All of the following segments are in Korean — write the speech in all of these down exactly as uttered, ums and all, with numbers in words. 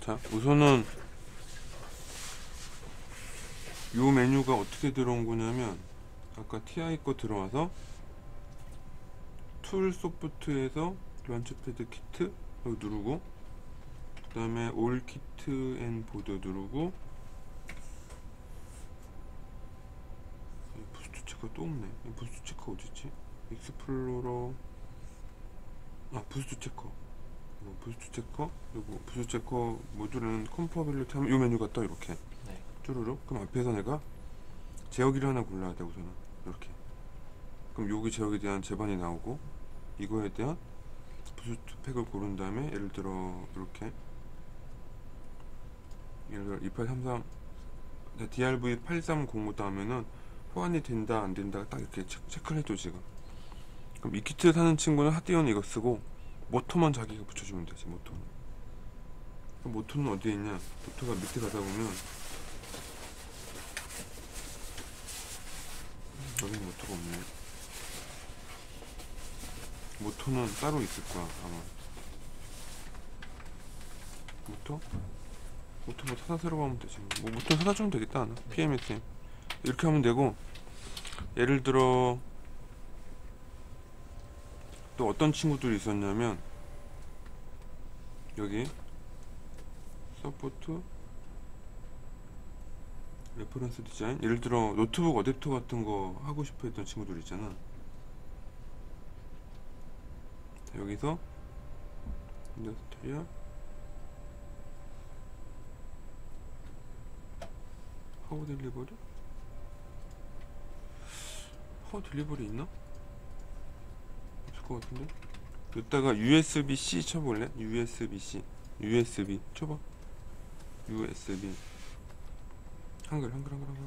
자, 우선은 요 메뉴가 어떻게 들어온 거냐면 아까 티아이 거 들어와서 툴 소프트에서 런치패드 키트 여기 누르고, 그 다음에 올 키트 앤 보드 누르고, 부스트 체커 또 없네. 부스트 체커 어딨지? 익스플로러, 아 부스트 체커, 이거 부스트 체커, 그리고 부스트 체커 모듈은 컴퍼빌리티 하면 요 메뉴가 떠 이렇게. 네. 쭈루룩. 그럼 앞에서 내가 제어기를 하나 골라야 돼. 우선은 이렇게. 그럼 여기 제어기에 대한 제반이 나오고, 이거에 대한 부스트 팩을 고른 다음에 예를 들어 이렇게, 예를 들어 이팔삼삼 디알브이 팔삼공오다 하면은 호환이 된다 안 된다 딱 이렇게 체크, 체크를 해줘 지금. 그럼 이 키트 사는 친구는 핫디언 이거 쓰고 모터만 자기가 붙여주면 되지. 모터는 그럼 모터는 어디에 있냐, 모터가 밑에 가다 보면 여기 모터가 없네. 모터는 따로 있을 거야 아마. 모터? 모터 뭐 사다 새로 가면 되지. 뭐 모터 사다 주면 되겠다 하나? 피엠에스엠 이렇게 하면 되고, 예를 들어 또 어떤 친구들이 있었냐면 여기 서포트 레퍼런스 디자인, 예를 들어 노트북 어댑터 같은 거 하고 싶어 했던 친구들 있잖아. 자, 여기서 인더스트리얼 파워 딜리버리? 파워 딜리버리 있나? 없을 것 같은데? 여기다가 유에스비-C 쳐볼래? 유에스비-C 유에스비 쳐봐. 유에스비 한글 한글 한글 한글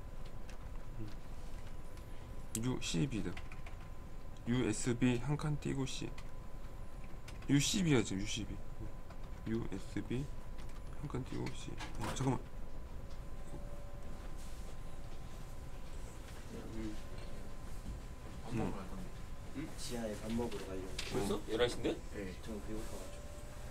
유씨비다. 유에스비 한 칸 띄고 C 유씨비 하지. 유씨비 유에스비 한 칸 띄고 C. 어, 잠깐만. 밥 먹으러 갈 건데. 응? 지하에 밥 먹으러 가려고. 벌써? 열한 시인데? 네. 저 배고파가지고.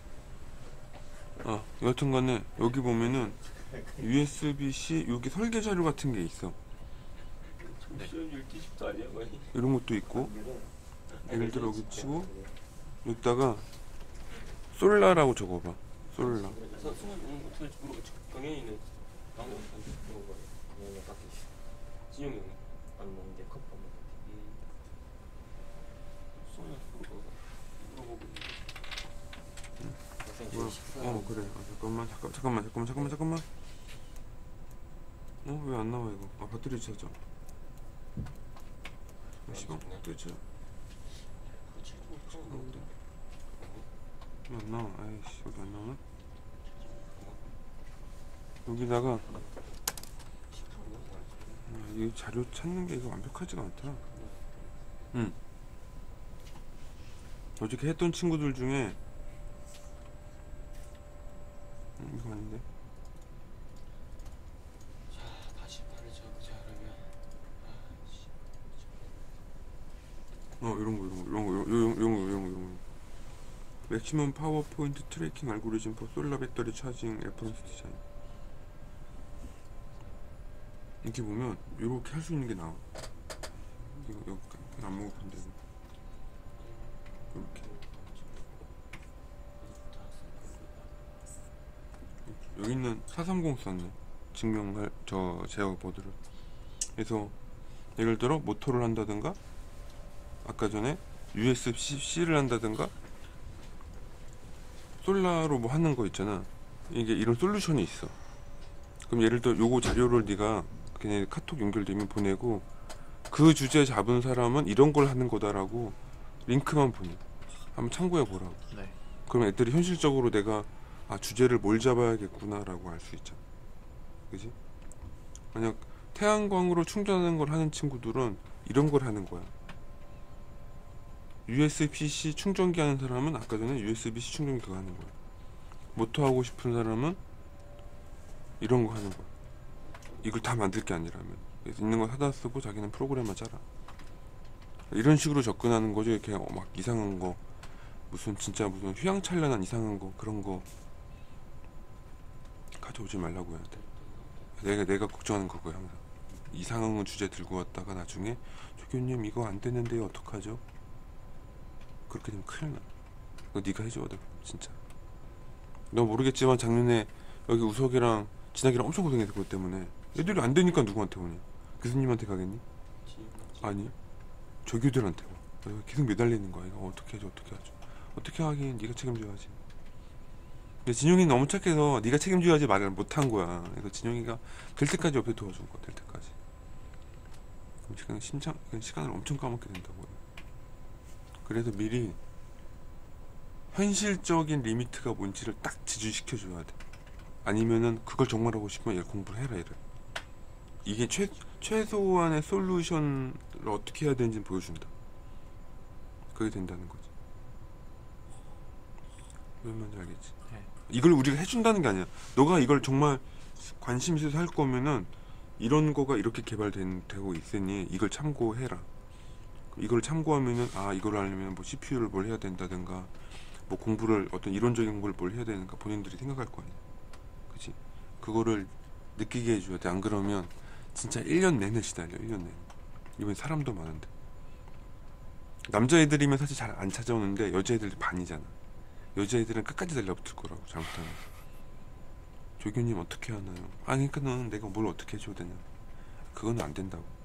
어, 여튼간에 여기 보면은 유에스비-C 여기 설계 자료 같은 게 있어. 점심 열두 시부터 아니야 거의? 이런 것도 있고, 예를 들어 여기 치고 여기다가 솔라라고 적어봐. 솔라. 서 승원 응 어떻게 할지 모르겠지. 강현이는 방금 안 먹은 거야. 그냥 밖에 있어. 진영이 형은 안 먹는데 컵 안 먹는데. 음. 승원이 물어보고 물어보고 선생님 뭐야? 저희 식사. 어 그래. 아, 잠깐만 잠깐 잠깐만 잠깐만 잠깐만 잠깐만. 어 왜 안 나와 이거? 아 배터리 찾아. 아, 시방 뜨지. 그렇지 좀 나온다. 왜안 나와? 아이씨 여기 안 나오나? 여기다가 아, 이 자료 찾는 게 이거 완벽하지가 않다. 응. 어저께 했던 친구들 중에 음, 이거 아닌데? 자 다시 말을 적자 그러면 아씨 어 이런 거 이런 거 이런 거 이런 거 이런 거 이런 거 이런 거 맥시멈 파워 포인트 트래킹 알고리즘 포 솔라 배터리 차징 레퍼런스 디자인. 이렇게 보면 이렇게 할 수 있는 게 나와. 이거 이거 안 먹어본데 이렇게. 여기 있는 사삼공 썼네. 증명할 저 제어 보드를. 그래서 예를 들어 모터를 한다든가, 아까 전에 유에스비-C를 한다든가, 솔라로 뭐 하는 거 있잖아. 이게 이런 솔루션이 있어. 그럼 예를 들어 요거 자료를 네가 그냥 카톡 연결되면 보내고, 그 주제 잡은 사람은 이런 걸 하는 거다라고 링크만 보내. 한번 참고해 보라고. 네. 그럼 애들이 현실적으로 내가 아 주제를 뭘 잡아야겠구나 라고 알 수 있잖아. 그지? 만약 태양광으로 충전하는 걸 하는 친구들은 이런 걸 하는 거야. 유에스비-C 충전기 하는 사람은 아까 전에 유에스비-C 충전기 그거 하는 거야. 모터 하고 싶은 사람은 이런 거 하는 거야. 이걸 다 만들 게 아니라면. 그래서 있는 거 사다 쓰고 자기는 프로그램만 짜라. 이런 식으로 접근하는 거죠. 이렇게 막 이상한 거, 무슨 진짜 무슨 휘황찬란한 이상한 거, 그런 거 옆에부터 오지 말라고 해야 돼. 내가 내가 걱정하는 거고요 항상. 이상한 주제 들고 왔다가 나중에 조교님 이거 안 되는데요 어떡하죠? 그렇게 되면 큰일 나. 그거 네가 해줘야 돼 진짜. 너 모르겠지만 작년에 여기 우석이랑 진학이랑 엄청 고생했어 그것 때문에. 애들이 안 되니까 누구한테 오니? 교수님한테 가겠니? 아니 조교들한테 와. 내가 계속 매달리는 거야. 이거 어떻게 하죠 어떻게 하죠. 어떻게 하긴 네가 책임져야지. 근데 진용이 너무 착해서 네가 책임져야지 말을 못한 거야. 그래서 진용이가 될 때까지 옆에 도와준 거야. 될 때까지. 그럼 시간 심장 시간을 엄청 까먹게 된다고. 그래서 미리 현실적인 리미트가 뭔지를 딱 지주시켜 줘야 돼. 아니면은 그걸 정말 하고 싶으면 얘 공부를 해라 이래. 이게 최 최소한의 솔루션을 어떻게 해야 되는지 보여준다. 그게 된다는 거지. 무슨 말인지 알겠지? 네. 이걸 우리가 해준다는 게 아니야. 너가 이걸 정말 관심 있어서 할 거면은 이런 거가 이렇게 개발되고 있으니 이걸 참고해라. 이걸 참고하면은 아 이걸 하려면 뭐 씨피유를 뭘 해야 된다든가 뭐 공부를 어떤 이론적인 걸 뭘 해야 되는가 본인들이 생각할 거 아니야. 그치? 그거를 느끼게 해줘야 돼. 안 그러면 진짜 일 년 내내 시달려. 일 년 내내. 이번 사람도 많은데. 남자애들이면 사실 잘 안 찾아오는데 여자애들이 반이잖아. 여자애들은 끝까지 달려붙을 거라고 잘못하면. 조교님 어떻게 하나요? 아니 그는 내가 뭘 어떻게 해줘야 되냐. 그건 안 된다고.